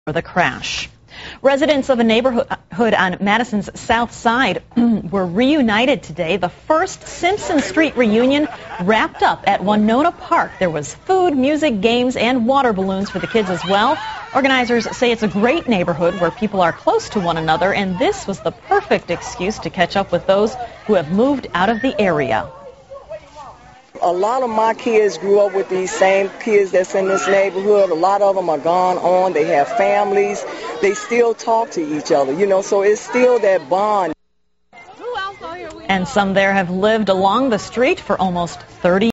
for the crash. Residents of a neighborhood on Madison's south side were reunited today. The first Simpson Street reunion wrapped up at Winona Park. There was food, music, games, and water balloons for the kids as well. Organizers say it's a great neighborhood where people are close to one another, and this was the perfect excuse to catch up with those who have moved out of the area. A lot of my kids grew up with these same kids that's in this neighborhood. A lot of them are gone on. They have families. They still talk to each other, so it's still that bond. And some there have lived along the street for almost 30 years.